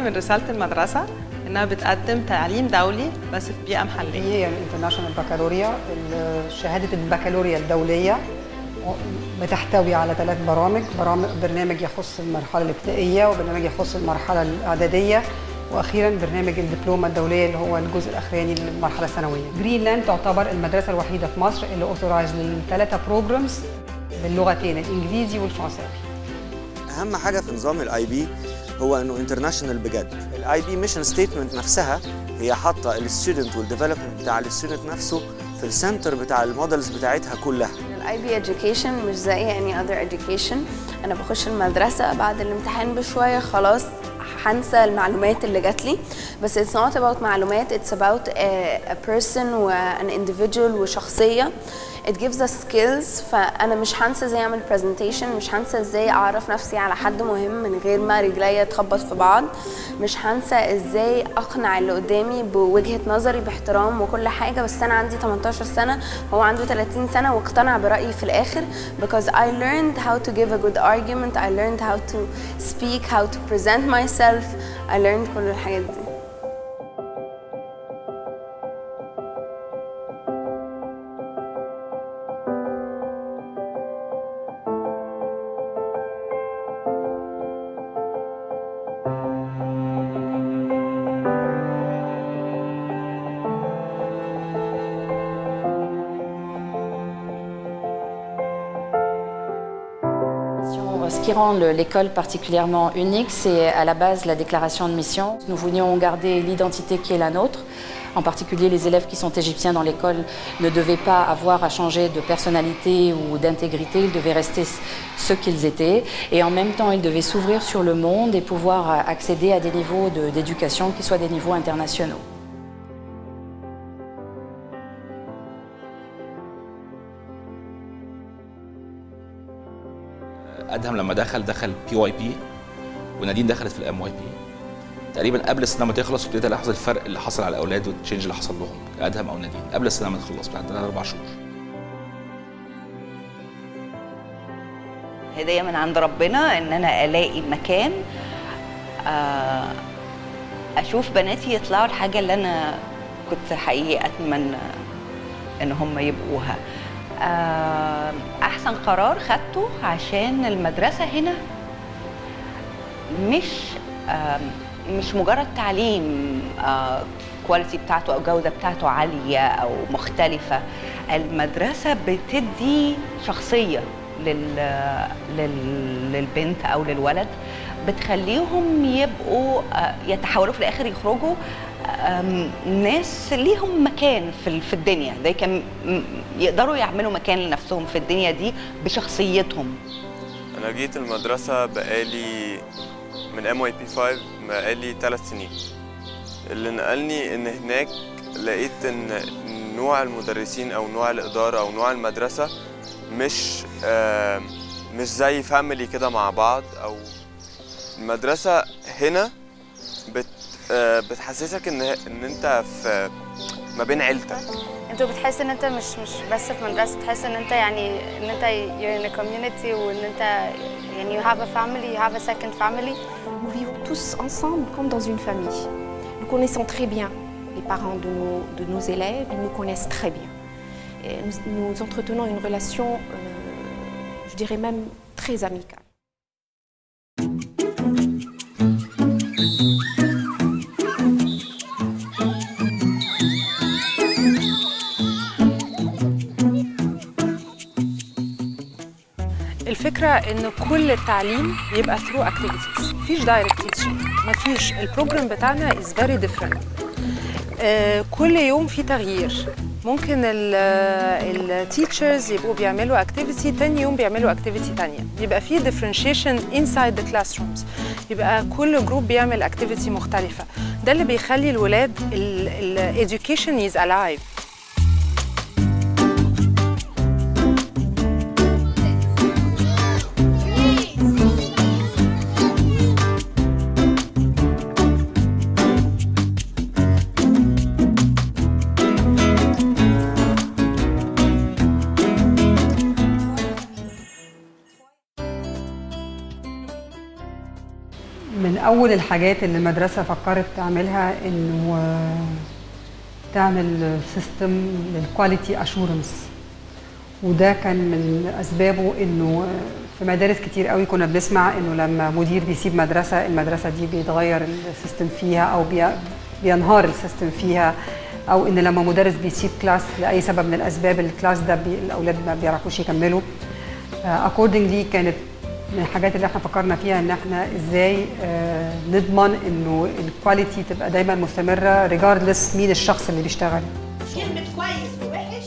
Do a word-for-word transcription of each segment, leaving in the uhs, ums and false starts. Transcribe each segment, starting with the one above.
من رسالة المدرسة إنها بتقدم تعليم دولي بس في بيئة محلية. هي الانترناشونال بكالوريا، شهادة البكالوريا الدولية، بتحتوي على ثلاث برامج، برامج برنامج يخص المرحلة الابتدائية، وبرنامج يخص المرحلة الإعدادية، واخيرا برنامج الدبلومه الدوليه اللي هو الجزء الاخراني للمرحله الثانويه. جرينلاند تعتبر المدرسه الوحيده في مصر اللي اوثورايز للثلاثه بروجرامز باللغتين الانجليزي والفرنساوي. اهم حاجه في نظام الاي بي هو انه انترناشونال بجد. الاي بي ميشن ستيتمنت نفسها هي حاطه الستودنت والديفلوبمنت بتاع الستودنت نفسه في السنتر بتاع المودلز بتاعتها كلها. الاي بي education مش زي any other education. انا بخش المدرسه بعد الامتحان بشويه خلاص هنسى المعلومات اللي جات لي، بس it's not about معلومات، it's about a, a person و an individual وشخصية. it gives us skills. فأنا مش هنسى ازاي اعمل presentation، مش هنسى ازاي اعرف نفسي على حد مهم من غير ما رجليا تخبط في بعض، مش هنسى ازاي اقنع اللي قدامي بوجهة نظري باحترام وكل حاجة، بس انا عندي تمنتاشر سنة هو عنده ثلاثين سنة واقتنع برأيي في الاخر because I learned how to give a good argument, I learned how to speak, how to present myself, I learned كل الحاجات دي. Ce qui rend l'école particulièrement unique, c'est à la base la déclaration de mission. Nous voulions garder l'identité qui est la nôtre. En particulier, les élèves qui sont égyptiens dans l'école ne devaient pas avoir à changer de personnalité ou d'intégrité. Ils devaient rester ce qu'ils étaient. Et en même temps, ils devaient s'ouvrir sur le monde et pouvoir accéder à des niveaux d'éducation qui soient des niveaux internationaux. ادهم لما دخل دخل بي واي بي ونادين دخلت في الام واي بي تقريبا قبل السنه ما تخلص، وابتديت الاحظ الفرق اللي حصل على الاولاد والتشينج اللي حصل لهم ادهم او نادين قبل السنه ما تخلص بعد ثلاث اربع شهور. هديه من عند ربنا ان انا الاقي مكان اشوف بناتي يطلعوا الحاجه اللي انا كنت حقيقي اتمنى ان هم يبقوها. احسن قرار خدته عشان المدرسه هنا مش مش مجرد تعليم كواليتي بتاعته او الجوده بتاعته عاليه او مختلفه. المدرسه بتدي شخصيه لل... لل... للبنت او للولد، بتخليهم يبقوا يتحولوا في الاخر يخرجوا ناس ليهم مكان في في الدنيا، ده كان يقدروا يعملوا مكان لنفسهم في الدنيا دي بشخصيتهم. انا جيت المدرسه بقالي من ام واي بي خمسة بقالي ثلاث سنين. اللي نقلني ان هناك لقيت ان نوع المدرسين او نوع الاداره او نوع المدرسه مش آه مش زي فاميلي كده مع بعض. او المدرسه هنا بت آه بتحسسك ان ان انت في ما بين عيلتك. انت بتحس ان انت مش مش بس في مدرسه، تحس ان انت يعني ان انت you're in a community وان انت يعني you have a family, you have a second family. Nous vivons tous ensemble comme dans une famille. Nous connaissons très bien les parents de nos, de nos élèves, ils nous connaissent très bien. Et nous, nous entretenons une relation, euh, je dirais même très amicale. الفكرة إن كل التعليم يبقى through activities، مفيش direct teaching، مفيش. البروجرام بتاعنا is very different. آه كل يوم في تغيير. ممكن ال teachers يبقوا بيعملوا activity، تاني يوم بيعملوا activity تانية. يبقى في differentiation inside the classrooms. يبقى كل جروب بيعمل activity مختلفة. ده اللي بيخلي الولاد ال education is alive. من أول الحاجات اللي المدرسة فكرت تعملها إنه تعمل سيستم للكواليتي أشورنس، وده كان من أسبابه إنه في مدارس كتير قوي كنا بنسمع إنه لما مدير بيسيب مدرسة، المدرسة دي بيتغير السيستم فيها أو بينهار السيستم فيها، أو إن لما مدرس بيسيب كلاس لأي سبب من الأسباب الكلاس ده بي الأولاد ما بيعرفوش يكملوا. accordingly كانت من الحاجات اللي احنا فكرنا فيها ان احنا ازاي آه نضمن انه الكواليتي تبقى دايما مستمره ريجاردلس مين الشخص اللي بيشتغل. كلمة كويس ووحش.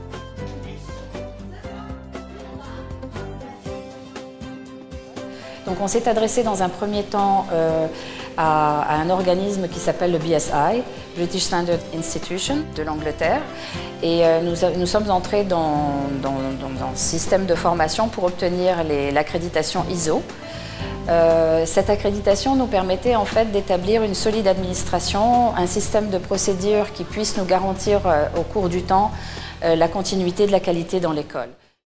Donc on s'est adressé dans un premier temps euh, à, à un organisme qui s'appelle le B S I, British Standard Institution de l'Angleterre, et euh, nous, nous sommes entrés dans, dans, dans, dans un système de formation pour obtenir l'accréditation I S O. Euh, cette accréditation nous permettait en fait d'établir une solide administration, un système de procédures qui puisse nous garantir euh, au cours du temps euh, la continuité de la qualité dans l'école.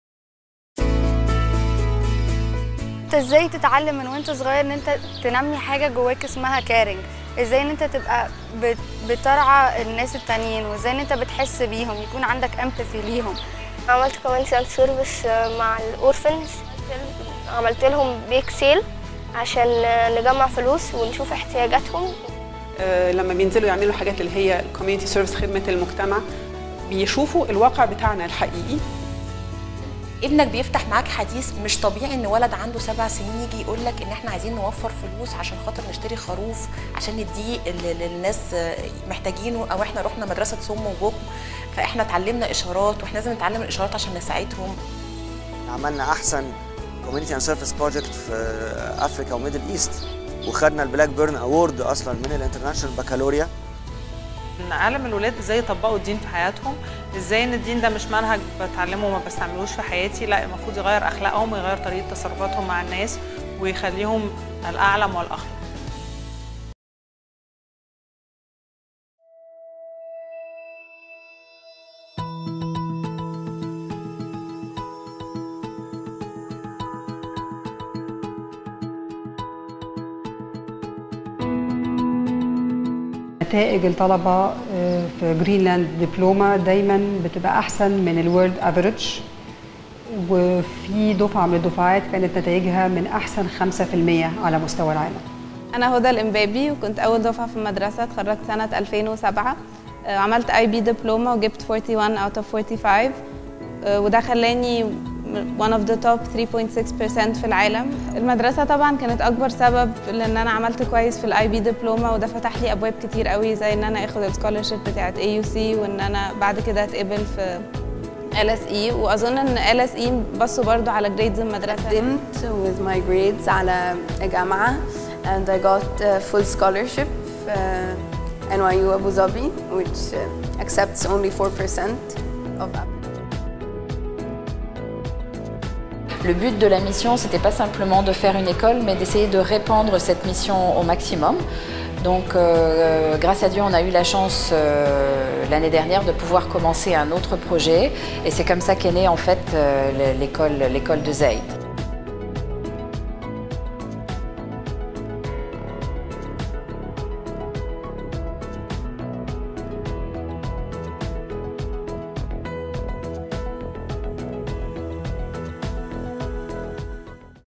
انت ازاي تتعلم من وانت صغير ان انت تنمي حاجه جواك اسمها كارينج، ازاي ان انت تبقى بترعى الناس التانيين، وازاي ان انت بتحس بيهم، يكون عندك امباثي ليهم. عملت كمان سيلف سيرفيس مع الاورفنز، عملت لهم بيك سيل عشان نجمع فلوس ونشوف احتياجاتهم. أه لما بينزلوا يعملوا حاجات اللي هي الكوميونتي سيرفيس، خدمه المجتمع، بيشوفوا الواقع بتاعنا الحقيقي. ابنك بيفتح معاك حديث مش طبيعي ان ولد عنده سبع سنين يجي يقول لك ان احنا عايزين نوفر فلوس عشان خاطر نشتري خروف عشان نديه للناس محتاجينه، او احنا رحنا مدرسه صم وبكم فاحنا اتعلمنا اشارات واحنا لازم نتعلم الاشارات عشان نساعدهم. عملنا احسن كوميونتي اند سيرفيس بروجكت في افريكا وميدل ايست، وخدنا البلاك بيرن اوورد اصلا من الانترناشونال بكالوريا. نعلم الولاد ازاي يطبقوا الدين في حياتهم، ازاي ان الدين ده مش منهج بتعلمه وما بستعملوش في حياتي، لا المفروض يغير اخلاقهم ويغير طريقه تصرفاتهم مع الناس ويخليهم الاعلم والاخلق. نتائج الطلبة في جرينلاند دبلومة دايما بتبقى أحسن من الورلد افريج، وفي دفعة من الدفعات كانت نتائجها من أحسن خمسة في المية على مستوى العالم. أنا هدى الإمبابي وكنت أول دفعة في المدرسة، اتخرجت سنة ألفين وسبعة، عملت اي بي دبلومة وجبت واحد وأربعين out of خمسة وأربعين، وده خلاني one of the top three point six percent في العالم. المدرسة طبعا كانت أكبر سبب لأن أنا عملت كويس في الاي بي دبلومة، وده فتح لي أبواب كتير قوي زي إن أنا آخد السكولرشيب بتاعت إيه يو سي، وإن أنا بعد كده أتقبل في إل إس إي، وأظن إن إل إس إي بصوا برضو على جريدز المدرسة. قدمت with my grades على جامعة and I got a full scholarship في N Y U Abu Dhabi which accepts only four percent of applicants. Le but de la mission, c'était pas simplement de faire une école, mais d'essayer de répandre cette mission au maximum. Donc, euh, grâce à Dieu, on a eu la chance euh, l'année dernière de pouvoir commencer un autre projet, et c'est comme ça qu'est née en fait euh, l'école, l'école de Zaïd.